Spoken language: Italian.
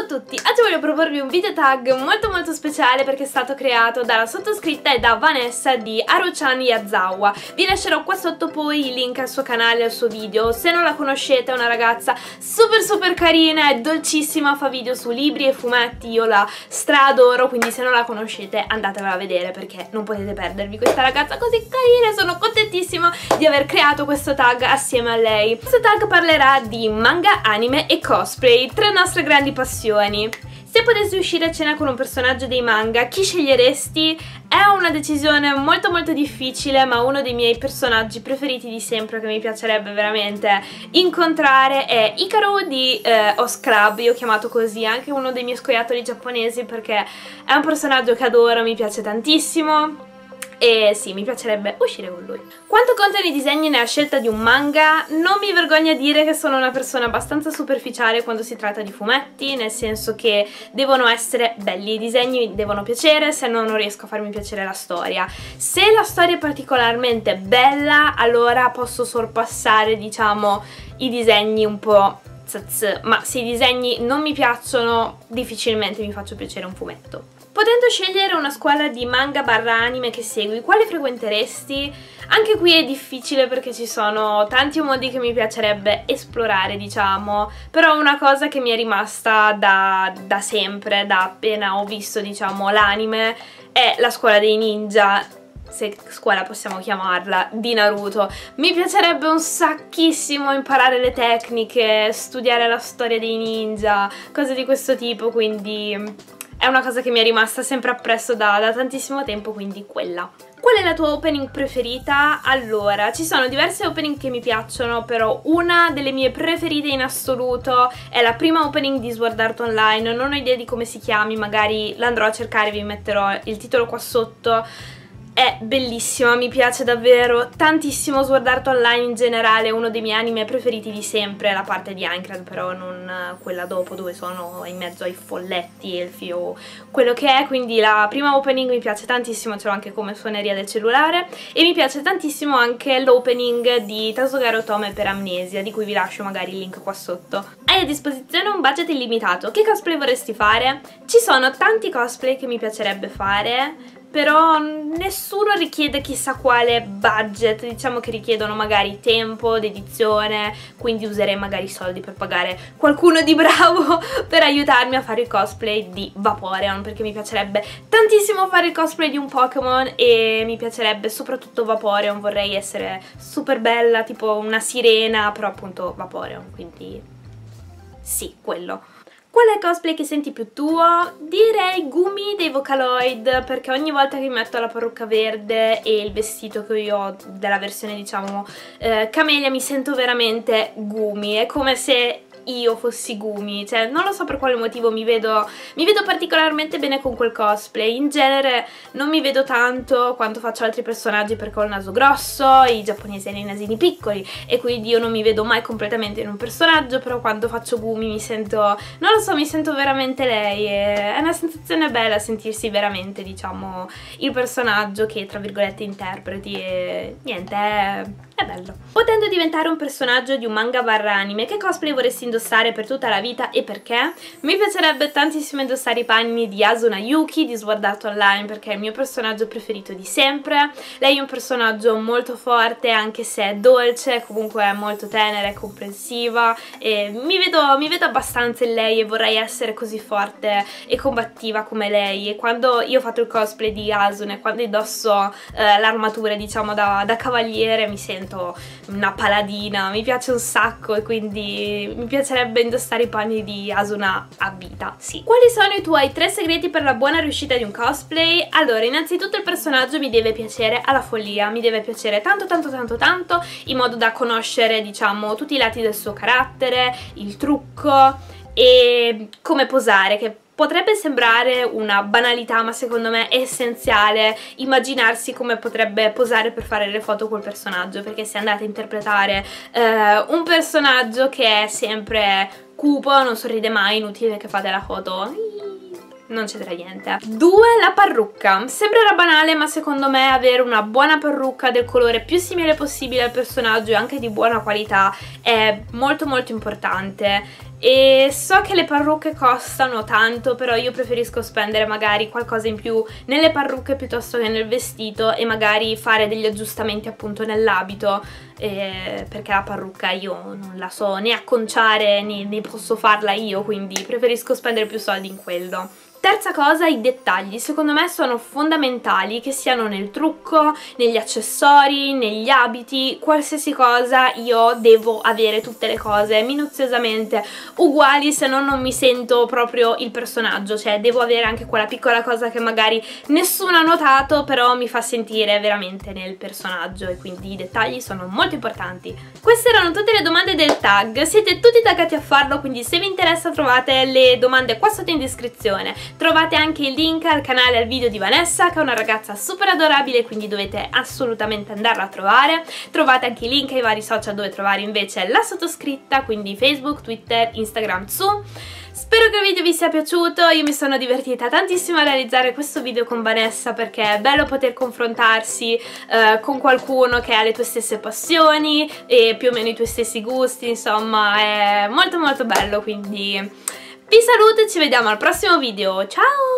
tutti, oggi voglio proporvi un video tag molto speciale perché è stato creato dalla sottoscritta e da Vanessa di Haruchan Yazawa. Vi lascerò qua sotto poi il link al suo canale e al suo video. Se non la conoscete, è una ragazza super carina, è dolcissima, fa video su libri e fumetti, io la straadoro, quindi se non la conoscete andatevela a vedere perché non potete perdervi questa ragazza così carina. Sono contentissima di aver creato questo tag assieme a lei. Questo tag parlerà di manga, anime e cosplay, tre nostre grandi passioni. Se potessi uscire a cena con un personaggio dei manga, chi sceglieresti? È una decisione molto difficile, ma uno dei miei personaggi preferiti di sempre che mi piacerebbe veramente incontrare è Hikaru di Host Club. Io ho chiamato così anche uno dei miei scoiattoli giapponesi perché è un personaggio che adoro, mi piace tantissimo. E sì, mi piacerebbe uscire con lui. Quanto contano i disegni nella scelta di un manga? Non mi vergogno a dire che sono una persona abbastanza superficiale quando si tratta di fumetti, nel senso che devono essere belli, i disegni devono piacere, se no non riesco a farmi piacere la storia. Se la storia è particolarmente bella, allora posso sorpassare, diciamo, i disegni un po' ma se i disegni non mi piacciono, difficilmente mi faccio piacere un fumetto. Potendo scegliere una scuola di manga barra anime che segui, quale frequenteresti? Anche qui è difficile perché ci sono tanti modi che mi piacerebbe esplorare, diciamo, però una cosa che mi è rimasta da sempre, da appena ho visto, diciamo, l'anime, è la scuola dei ninja, se scuola possiamo chiamarla, di Naruto. Mi piacerebbe un sacchissimo imparare le tecniche, studiare la storia dei ninja, cose di questo tipo, quindi è una cosa che mi è rimasta sempre appresso da tantissimo tempo, quindi quella. Qual è la tua opening preferita? Allora, ci sono diverse opening che mi piacciono, però una delle mie preferite in assoluto è la prima opening di Sword Art Online. Non ho idea di come si chiami, magari l'andrò a cercare, vi metterò il titolo qua sotto. È bellissima, mi piace davvero tantissimo. Sword Art Online in generale è uno dei miei anime preferiti di sempre, la parte di Aincrad però, non quella dopo dove sono in mezzo ai folletti, elfi o quello che è, quindi la prima opening mi piace tantissimo, ce l'ho anche come suoneria del cellulare, e mi piace tantissimo anche l'opening di Tasugare Otome per Amnesia, di cui vi lascio magari il link qua sotto. Hai a disposizione un budget illimitato, che cosplay vorresti fare? Ci sono tanti cosplay che mi piacerebbe fare, però nessuno richiede chissà quale budget, diciamo che richiedono magari tempo, dedizione, quindi userei magari soldi per pagare qualcuno di bravo per aiutarmi a fare il cosplay di Vaporeon, perché mi piacerebbe tantissimo fare il cosplay di un Pokémon e mi piacerebbe soprattutto Vaporeon, vorrei essere super bella, tipo una sirena, però appunto Vaporeon, quindi sì, quello. Qual è il cosplay che senti più tuo? Direi Gumi dei Vocaloid, perché ogni volta che mi metto la parrucca verde e il vestito che io ho della versione, diciamo, Camelia, mi sento veramente Gumi. È come se io fossi Gumi, cioè non lo so per quale motivo mi vedo particolarmente bene con quel cosplay. In genere non mi vedo tanto quando faccio altri personaggi perché ho il naso grosso, i giapponesi hanno i nasini piccoli e quindi io non mi vedo mai completamente in un personaggio, però quando faccio Gumi mi sento, non lo so, mi sento veramente lei, è una sensazione bella sentirsi veramente, diciamo, il personaggio che tra virgolette interpreti, e niente, è bello. Potendo diventare un personaggio di un manga barra anime, che cosplay vorresti indossare per tutta la vita e perché? Mi piacerebbe tantissimo indossare i panni di Asuna Yuki di Sword Art Online perché è il mio personaggio preferito di sempre. Lei è un personaggio molto forte, anche se è dolce, comunque è molto tenera e comprensiva, e mi vedo abbastanza in lei e vorrei essere così forte e combattiva come lei. E quando io ho fatto il cosplay di Asuna e quando indosso l'armatura, diciamo, da cavaliere, mi sento una paladina, mi piace un sacco e quindi mi piacerebbe indossare i panni di Asuna a vita, sì. Quali sono i tuoi 3 segreti per la buona riuscita di un cosplay? Allora, innanzitutto il personaggio mi deve piacere alla follia, mi deve piacere tanto in modo da conoscere, diciamo, tutti i lati del suo carattere, il trucco e come posare, che potrebbe sembrare una banalità, ma secondo me è essenziale immaginarsi come potrebbe posare per fare le foto col personaggio, perché se andate a interpretare un personaggio che è sempre cupo, non sorride mai, inutile che fate la foto, non c'entra niente. 2. La parrucca. Sembrerà banale, ma secondo me avere una buona parrucca del colore più simile possibile al personaggio e anche di buona qualità è molto importante. e so che le parrucche costano tanto, però io preferisco spendere magari qualcosa in più nelle parrucche piuttosto che nel vestito e magari fare degli aggiustamenti appunto nell'abito, perché la parrucca io non la so né acconciare né posso farla io, quindi preferisco spendere più soldi in quello. Terza cosa, i dettagli. Secondo me sono fondamentali, che siano nel trucco, negli accessori, negli abiti, qualsiasi cosa. Io devo avere tutte le cose minuziosamente uguali, se no non mi sento proprio il personaggio, cioè devo avere anche quella piccola cosa che magari nessuno ha notato, però mi fa sentire veramente nel personaggio, e quindi i dettagli sono molto importanti. Queste erano tutte le domande del tag, siete tutti taggati a farlo, quindi se vi interessa trovate le domande qua sotto in descrizione. Trovate anche il link al canale e al video di Vanessa, che è una ragazza super adorabile, quindi dovete assolutamente andarla a trovare. Trovate anche i link ai vari social dove trovare invece la sottoscritta, quindi Facebook, Twitter, Instagram, su. Spero che il video vi sia piaciuto, io mi sono divertita tantissimo a realizzare questo video con Vanessa, perché è bello poter confrontarsi con qualcuno che ha le tue stesse passioni e più o meno i tuoi stessi gusti, insomma è molto molto bello, quindi vi saluto e ci vediamo al prossimo video, ciao!